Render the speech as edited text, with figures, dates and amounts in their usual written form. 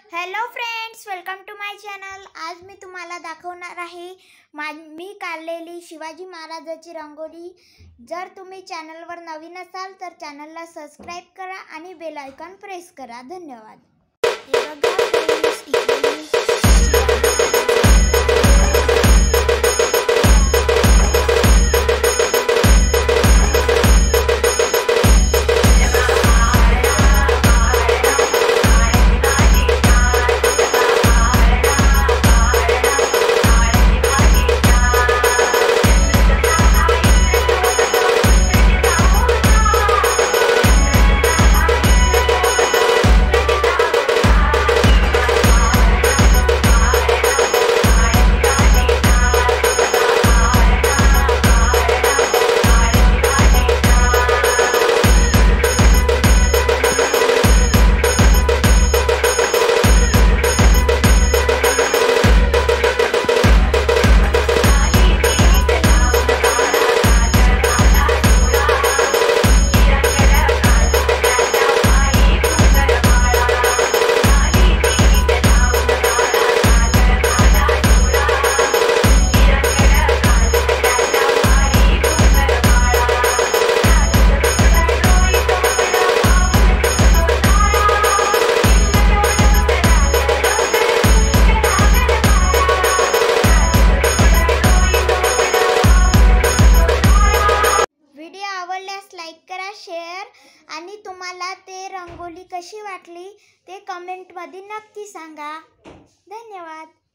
Hello friends, welcome to my channel. आज मी तुम्हाला दाखवणार आहे मी काढलेली शिवाजी महाराजाची रंगोली। जर तुम्ही चॅनलवर नवीन असाल तर चॅनलला सबस्क्राइब करा आणि बेल आयकॉन प्रेस करा। धन्यवाद। लाईक करा, शेअर आणि तुम्हाला ते रंगोली कशी वाटली ते कमेंट मध्ये नक्की सांगा। धन्यवाद।